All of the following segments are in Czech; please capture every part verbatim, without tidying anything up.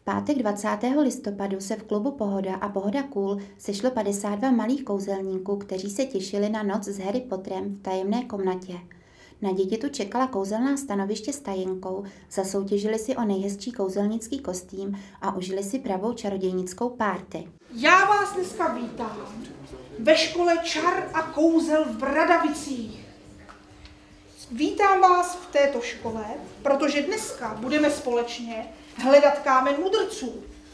pátek dvacátého listopadu se v klubu Pohoda a Pohoda Cool sešlo padesát dva malých kouzelníků, kteří se těšili na noc s Harry Potterem v tajemné komnatě. Na děti tu čekala kouzelná stanoviště s tajenkou, zasoutěžili si o nejhezčí kouzelnický kostým a užili si pravou čarodějnickou párty. Já vás dneska vítám ve škole čar a kouzel v Bradavicích. Vítám vás v této škole, protože dneska budeme společně hledat kámen mudrců.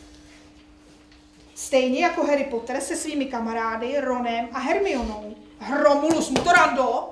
Stejně jako Harry Potter se svými kamarády Ronem a Hermionou. Romulus Mutorando?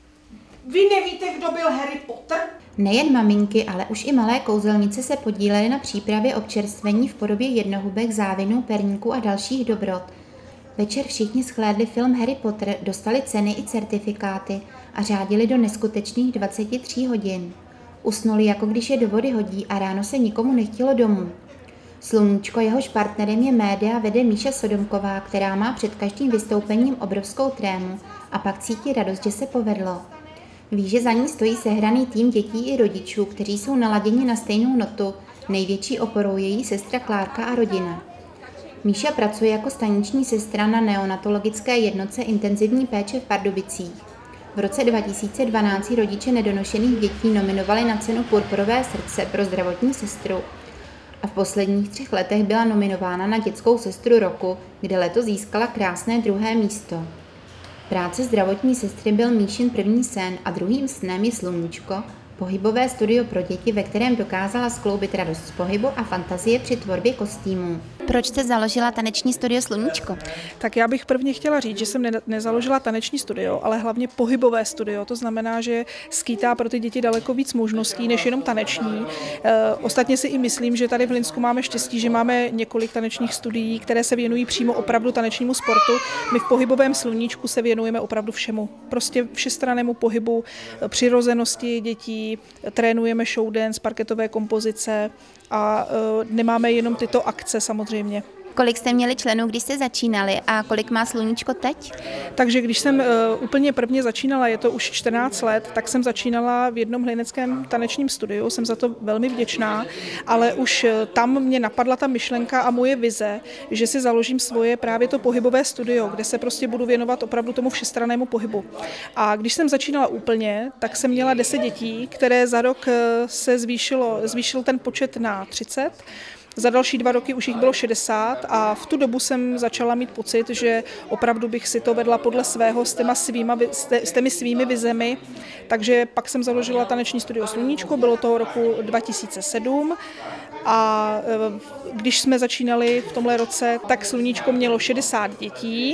Vy nevíte, kdo byl Harry Potter? Nejen maminky, ale už i malé kouzelnice se podílely na přípravě občerstvení v podobě jednohubek, závinů, perníků a dalších dobrot. Večer všichni shlédli film Harry Potter, dostali ceny i certifikáty a řádili do neskutečných dvaceti tří hodin. Usnuli, jako když je do vody hodí, a ráno se nikomu nechtělo domů. Sluníčko, jehož partnerem je média, vede Míša Sodomková, která má před každým vystoupením obrovskou trému a pak cítí radost, že se povedlo. Ví, že za ní stojí sehraný tým dětí i rodičů, kteří jsou naladěni na stejnou notu, největší oporou je její sestra Klárka a rodina. Míša pracuje jako staniční sestra na neonatologické jednotce intenzivní péče v Pardubicích. V roce dva tisíce dvanáct rodiče nedonošených dětí nominovali na cenu Purpurové srdce pro zdravotní sestru a v posledních třech letech byla nominována na dětskou sestru roku, kde letos získala krásné druhé místo. Práce zdravotní sestry byl Míšin první sen a druhým snem je Sluníčko, pohybové studio pro děti, ve kterém dokázala skloubit radost z pohybu a fantazie při tvorbě kostýmů. Proč jste založila taneční studio Sluníčko? Tak já bych prvně chtěla říct, že jsem ne- nezaložila taneční studio, ale hlavně pohybové studio. To znamená, že skýtá pro ty děti daleko víc možností než jenom taneční. E, ostatně si i myslím, že tady v Hlinsku máme štěstí, že máme několik tanečních studií, které se věnují přímo opravdu tanečnímu sportu. My v pohybovém Sluníčku se věnujeme opravdu všemu. Prostě všestrannému pohybu, přirozenosti dětí, trénujeme show dance, parketové kompozice a e, nemáme jenom tyto akce samozřejmě. Kolik jste měli členů, když jste začínali, a kolik má Sluníčko teď? Takže když jsem uh, úplně prvně začínala, je to už čtrnáct let, tak jsem začínala v jednom hlineckém tanečním studiu, jsem za to velmi vděčná, ale už uh, tam mě napadla ta myšlenka a moje vize, že si založím svoje právě to pohybové studio, kde se prostě budu věnovat opravdu tomu všestrannému pohybu. A když jsem začínala úplně, tak jsem měla deset dětí, které za rok uh, se zvýšilo, zvýšil ten počet na třicet. Za další dva roky už jich bylo šedesát a v tu dobu jsem začala mít pocit, že opravdu bych si to vedla podle svého s, těma svýma, s těmi svými vizemi. Takže pak jsem založila taneční studio Sluníčko, bylo to roku dva tisíce sedm a když jsme začínali v tomhle roce, tak Sluníčko mělo šedesát dětí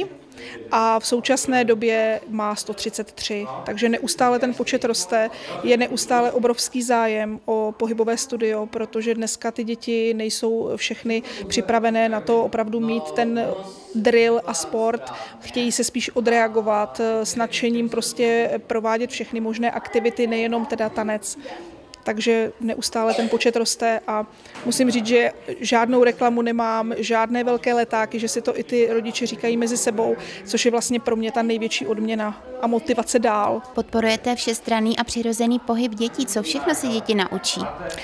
a v současné době má sto třicet tři, takže neustále ten počet roste, je neustále obrovský zájem o pohybové studio, protože dneska ty děti nejsou všechny připravené na to opravdu mít ten drill a sport, chtějí se spíš odreagovat, s nadšením prostě provádět všechny možné aktivity, nejenom teda tanec. Takže neustále ten počet roste a musím říct, že žádnou reklamu nemám, žádné velké letáky, že si to i ty rodiče říkají mezi sebou, což je vlastně pro mě ta největší odměna a motivace dál. Podporujete všestranný a přirozený pohyb dětí, co všechno si děti naučí?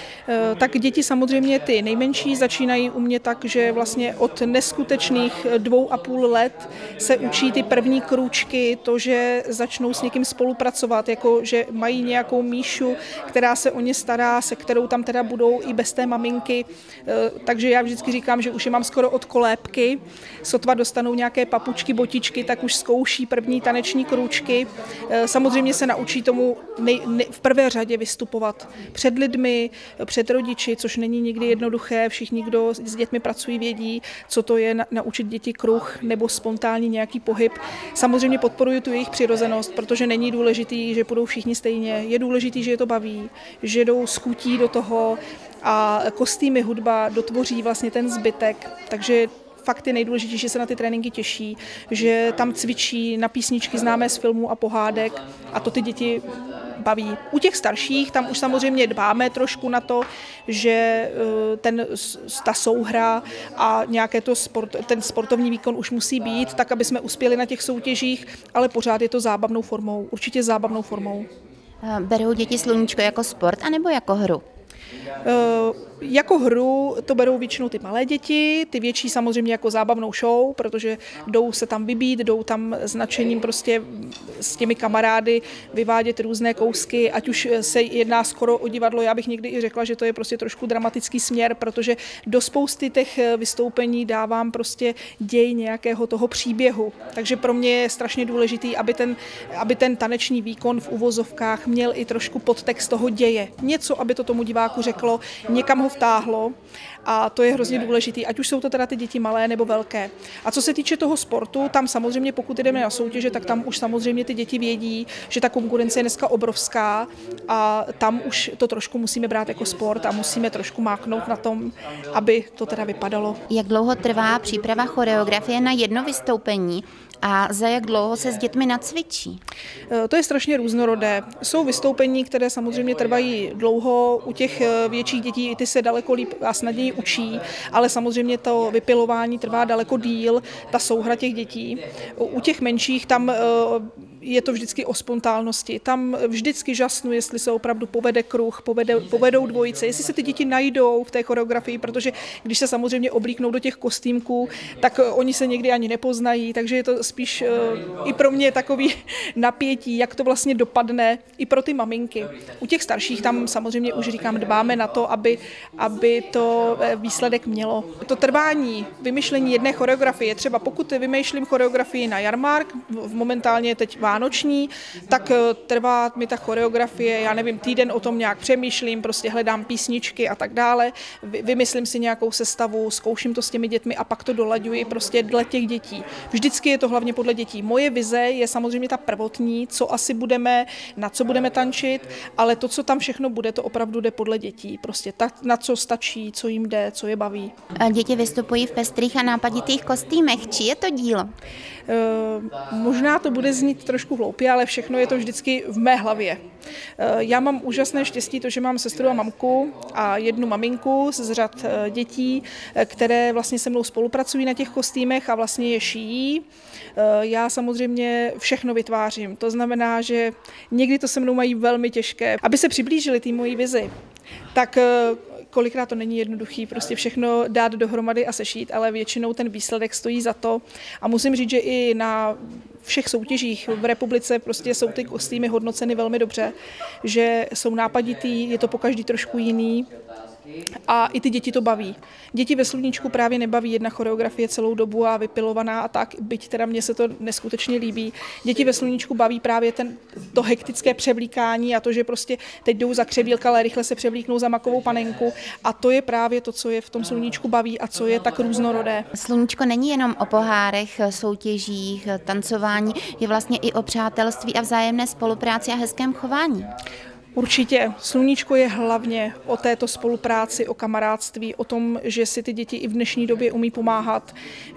Tak děti samozřejmě ty nejmenší začínají u mě tak, že vlastně od neskutečných dvou a půl let se učí ty první krůčky, to, že začnou s někým spolupracovat, jako že mají nějakou Míšu, která se o ně stará, se kterou tam teda budou i bez té maminky, takže já vždycky říkám, že už je mám skoro od kolébky, sotva dostanou nějaké papučky, botičky, tak už zkouší první taneční krůčky. Samozřejmě se naučí tomu nej, nej, v prvé řadě vystupovat před lidmi, před rodiči, což není nikdy jednoduché, všichni, kdo s dětmi pracují, vědí, co to je na, naučit děti kruh nebo spontánní nějaký pohyb. Samozřejmě podporuji tu jejich přirozenost, protože není důležitý, že půjdou všichni stejně, je důležitý, že je to baví, že jdou s chutí do toho a kostýmy, hudba dotvoří vlastně ten zbytek, takže fakt je nejdůležitější, že se na ty tréninky těší, že tam cvičí na písničky známé z filmů a pohádek a to ty děti baví. U těch starších tam už samozřejmě dbáme trošku na to, že ten, ta souhra a nějaké to sport, ten sportovní výkon už musí být, tak aby jsme uspěli na těch soutěžích, ale pořád je to zábavnou formou, určitě zábavnou formou. Berou děti Sluníčko jako sport anebo jako hru? Jako hru to berou většinou ty malé děti, ty větší samozřejmě jako zábavnou show, protože jdou se tam vybít, jdou tam s nadšením prostě s těmi kamarády vyvádět různé kousky, ať už se jedná skoro o divadlo, já bych někdy i řekla, že to je prostě trošku dramatický směr, protože do spousty těch vystoupení dávám prostě děj nějakého toho příběhu. Takže pro mě je strašně důležitý, aby ten, aby ten taneční výkon v uvozovkách měl i trošku podtext toho děje. Něco, aby to tomu diváku řeklo, někam ho vtáhlo a to je hrozně důležitý, ať už jsou to teda ty děti malé nebo velké. A co se týče toho sportu, tam samozřejmě, pokud jdeme na soutěže, tak tam už samozřejmě ty děti vědí, že ta konkurence je dneska obrovská a tam už to trošku musíme brát jako sport a musíme trošku máknout na tom, aby to teda vypadalo. Jak dlouho trvá příprava choreografie na jedno vystoupení? A za jak dlouho se s dětmi nacvičí? To je strašně různorodé. Jsou vystoupení, které samozřejmě trvají dlouho, u těch větších dětí ty se daleko líp a snadněji učí, ale samozřejmě to vypilování trvá daleko díl, ta souhra těch dětí. U těch menších tam je to vždycky o spontánnosti. Tam vždycky žasnu, jestli se opravdu povede kruh, povede, povedou dvojice, jestli se ty děti najdou v té choreografii, protože když se samozřejmě oblíknou do těch kostýmků, tak oni se někdy ani nepoznají, takže je to spíš uh, i pro mě takový napětí, jak to vlastně dopadne i pro ty maminky. U těch starších tam samozřejmě už říkám, dbáme na to, aby, aby to výsledek mělo. To trvání vymyšlení jedné choreografie, třeba pokud vymýšlím choreografii na jarmark, v momentálně teď vánoční, tak trvá mi ta choreografie, já nevím, týden o tom nějak přemýšlím, prostě hledám písničky a tak dále, vymyslím si nějakou sestavu, zkouším to s těmi dětmi a pak to dolaďuji prostě dle těch dětí. Vždycky je to hlavně podle dětí. Moje vize je samozřejmě ta prvotní, co asi budeme, na co budeme tančit, ale to, co tam všechno bude, to opravdu jde podle dětí. Prostě tak, na co stačí, co jim jde, co je baví. Děti vystupují v pestrých a nápaditých kostýmech. Čí je to dílo? Uh, možná to bude znít trošku hloupě, ale všechno je to vždycky v mé hlavě. Uh, já mám úžasné štěstí, to, že mám sestru a mamku a jednu maminku z řad uh, dětí, které vlastně se mnou spolupracují na těch kostýmech a vlastně je šijí. Uh, já samozřejmě všechno vytvářím. To znamená, že někdy to se mnou mají velmi těžké. Aby se přiblížili té mojí vizi, tak uh, kolikrát to není jednoduchý, prostě všechno dát dohromady a sešít, ale většinou ten výsledek stojí za to. A musím říct, že i na všech soutěžích v republice prostě jsou ty kostýmy hodnoceny velmi dobře, že jsou nápaditý, je to pokaždý trošku jiný. A i ty děti to baví. Děti ve Sluníčku právě nebaví jedna choreografie celou dobu a vypilovaná a tak, byť teda mně se to neskutečně líbí. Děti ve Sluníčku baví právě ten, to hektické převlíkání a to, že prostě teď jdou za křebílka, ale rychle se převlíknou za makovou panenku a to je právě to, co je v tom Sluníčku baví a co je tak různorodé. Sluníčko není jenom o pohárech, soutěžích, tancování, je vlastně i o přátelství a vzájemné spolupráci a hezkém chování. Určitě. Sluníčko je hlavně o této spolupráci, o kamarádství, o tom, že si ty děti i v dnešní době umí pomáhat,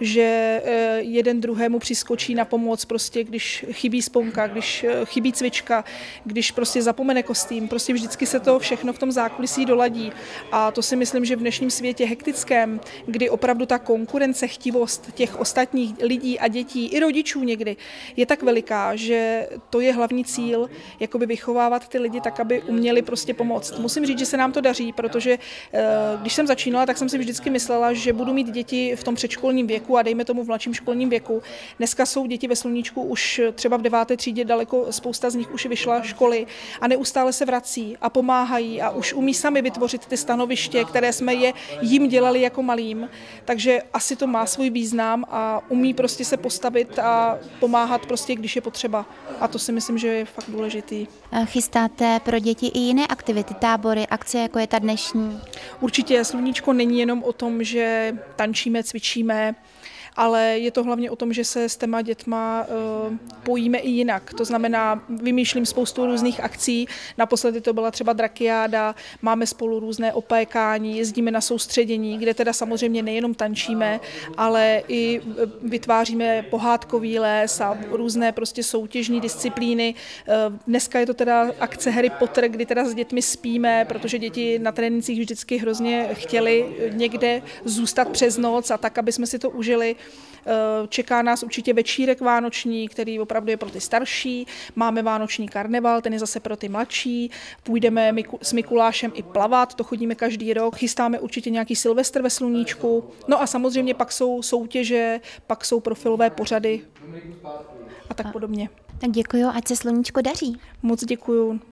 že jeden druhému přiskočí na pomoc, prostě když chybí sponka, když chybí cvička, když prostě zapomene kostým, prostě vždycky se to všechno v tom zákulisí doladí. A to si myslím, že v dnešním světě hektickém, kdy opravdu ta konkurence, chtivost těch ostatních lidí a dětí, i rodičů někdy, je tak veliká, že to je hlavní cíl, jakoby vychovávat ty lidi tak, aby uměli prostě pomoct. Musím říct, že se nám to daří, protože když jsem začínala, tak jsem si vždycky myslela, že budu mít děti v tom předškolním věku a dejme tomu v mladším školním věku. Dneska jsou děti ve Sluníčku už třeba v deváté třídě, daleko spousta z nich už vyšla školy a neustále se vrací a pomáhají a už umí sami vytvořit ty stanoviště, které jsme je jim dělali jako malým. Takže asi to má svůj význam a umí prostě se postavit a pomáhat prostě, když je potřeba. A to si myslím, že je fakt důležitý. Chystáte pro děti i jiné aktivity, tábory, akce, jako je ta dnešní? Určitě Sluníčko není jenom o tom, že tančíme, cvičíme, ale je to hlavně o tom, že se s těma dětma uh, pojíme i jinak. To znamená, vymýšlím spoustu různých akcí, naposledy to byla třeba drakiáda, máme spolu různé opékání, jezdíme na soustředění, kde teda samozřejmě nejenom tančíme, ale i vytváříme pohádkový les a různé prostě soutěžní disciplíny. Uh, dneska je to teda akce Harry Potter, kdy teda s dětmi spíme, protože děti na trénincích vždycky hrozně chtěli někde zůstat přes noc a tak, aby jsme si to užili. Čeká nás určitě večírek vánoční, který opravdu je pro ty starší. Máme vánoční karneval, ten je zase pro ty mladší. Půjdeme s Mikulášem i plavat, to chodíme každý rok. Chystáme určitě nějaký Silvestr ve Sluníčku. No a samozřejmě pak jsou soutěže, pak jsou profilové pořady a tak podobně. Tak děkuju, ať se Sluníčko daří. Moc děkuju.